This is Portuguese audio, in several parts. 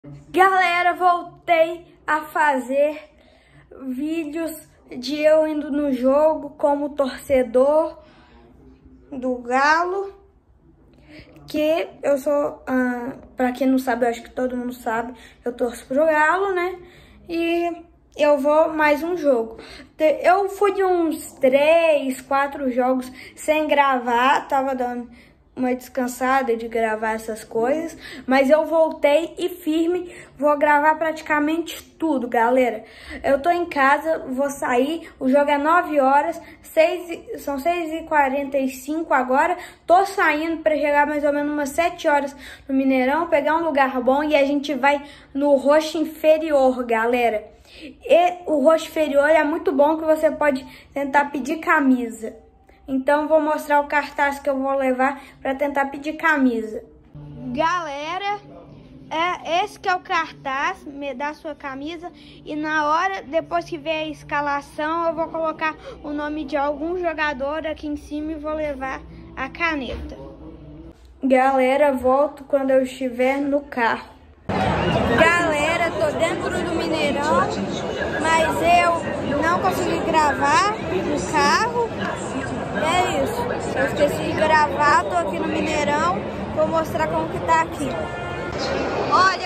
Galera, voltei a fazer vídeos de eu indo no jogo como torcedor do Galo, que eu sou, pra quem não sabe, eu acho que todo mundo sabe, eu torço pro Galo, né? E eu vou mais um jogo. Eu fui de uns 3, 4 jogos sem gravar, tava dando uma descansada de gravar essas coisas, mas eu voltei e firme, vou gravar praticamente tudo, galera. Eu tô em casa, vou sair, o jogo é 9 horas, são 6h45 agora, tô saindo pra chegar mais ou menos umas 7 horas no Mineirão, pegar um lugar bom e a gente vai no roxo inferior, galera. E o roxo inferior é muito bom, que você pode tentar pedir camisa. Então, vou mostrar o cartaz que eu vou levar para tentar pedir camisa. Galera, esse que é o cartaz, me dá sua camisa. E na hora, depois que ver a escalação, eu vou colocar o nome de algum jogador aqui em cima e vou levar a caneta. Galera, volto quando eu estiver no carro. Galera, tô dentro do Mineirão, mas eu não consegui gravar no carro. É isso, eu esqueci de gravar, tô aqui no Mineirão, vou mostrar como que tá aqui. Olha,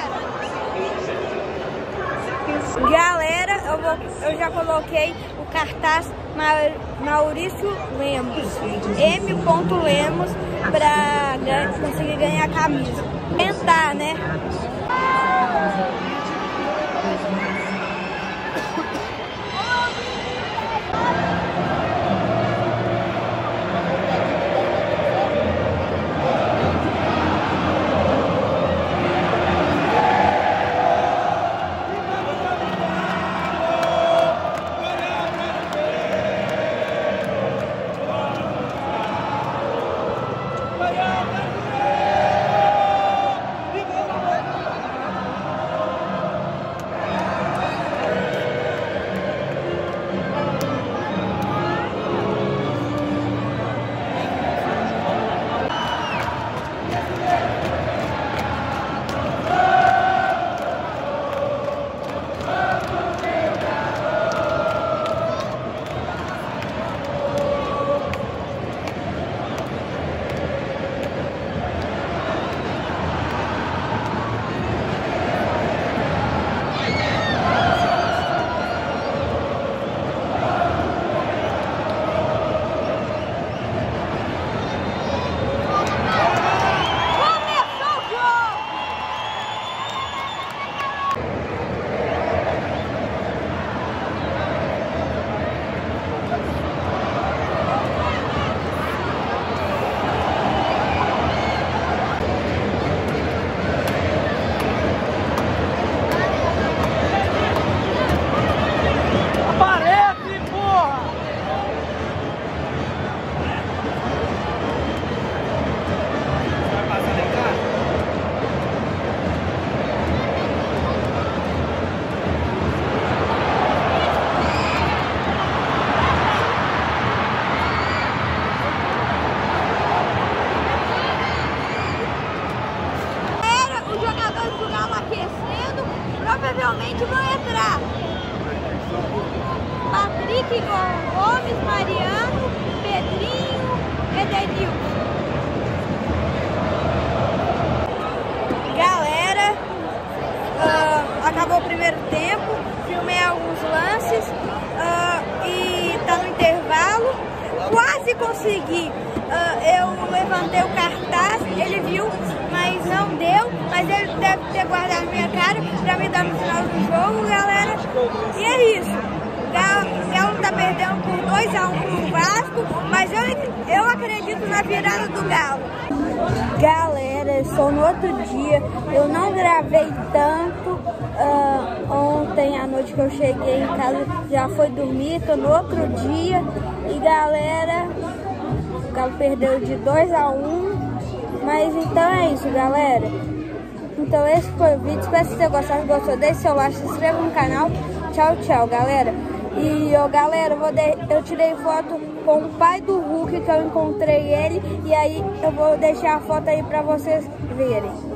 galera, eu já coloquei o cartaz Maurício Lemos, M. Lemos, pra conseguir ganhar a camisa. Tentar, né? Provavelmente vão entrar Patrick Gomes, Mariano, Pedrinho, Edenilson. Galera, acabou o primeiro tempo, filmei alguns lances e tá no intervalo. Quase consegui, eu levantei o cartaz, ele viu, mas não deu, mas ele deve ter guardado minha cara pra me dar no final do jogo, galera. E é isso, o Galo tá perdendo por 2-1 pro Vasco, mas eu acredito na virada do Galo. Galera, só no outro dia, eu não gravei tanto. Ontem à noite que eu cheguei em casa, já foi dormir, tô no outro dia. E galera, o Galo perdeu de 2-1. Mas então é isso, galera. Então esse foi o vídeo, espero que você tenha gostado. Se gostou, deixe seu like, se inscreva no canal. Tchau, tchau, galera. E galera, eu tirei foto com o pai do Hulk, que eu encontrei ele. E aí eu vou deixar a foto aí pra vocês verem.